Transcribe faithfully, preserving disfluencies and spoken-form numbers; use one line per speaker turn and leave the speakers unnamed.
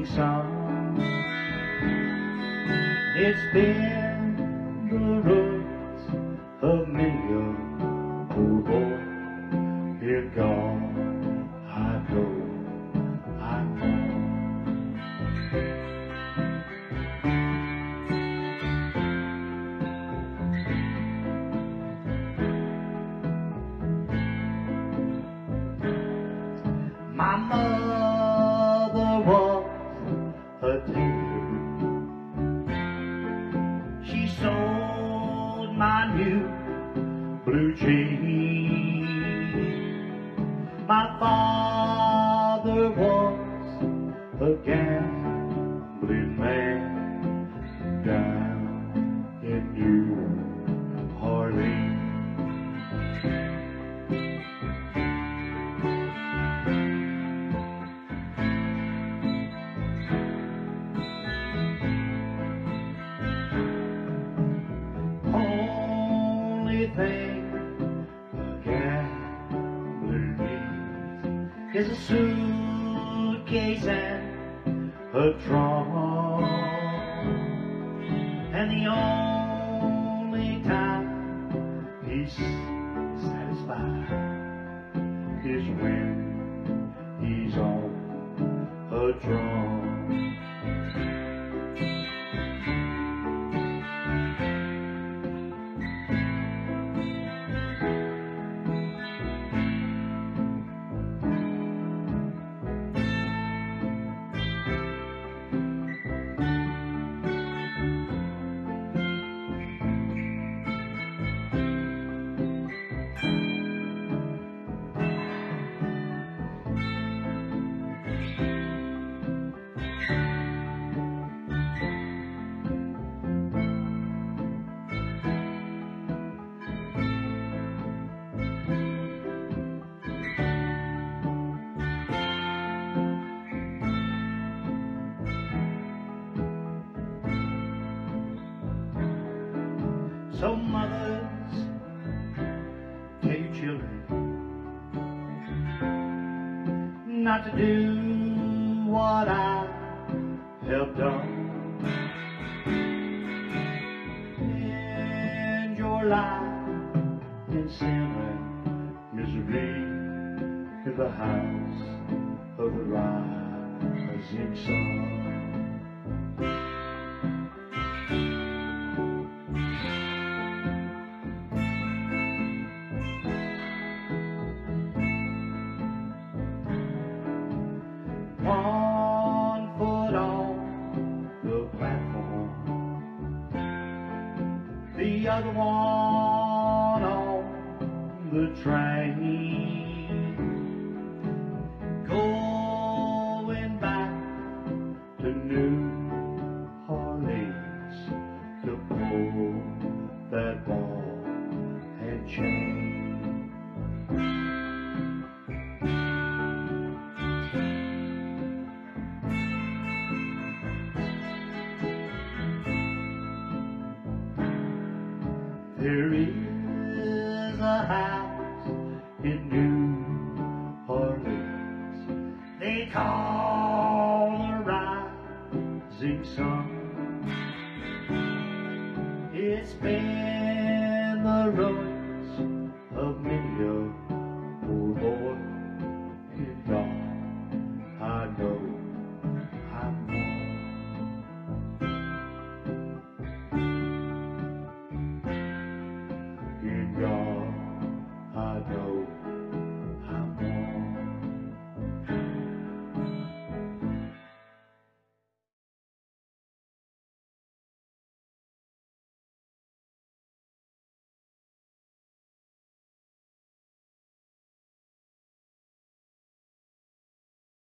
rising sun. It's been the roots of many a poor boy. Here gone, I go, I'm home. My mother was a tailor. She sewed my new blue jeans. My father was a gambling man down in New Orleans. Only thing a gambler needs is a suitcase and a trunk, and the only time he's satisfied is when he's on a drum. So mothers, tell your children not to do what I have done. End your life in sin and misery in the house of the rising sun. One foot on the platform, the other one on the train, going back to New Orleans to pull that ball and chain. There is a house in New Orleans they call the rising sun. It's been the ruins of many a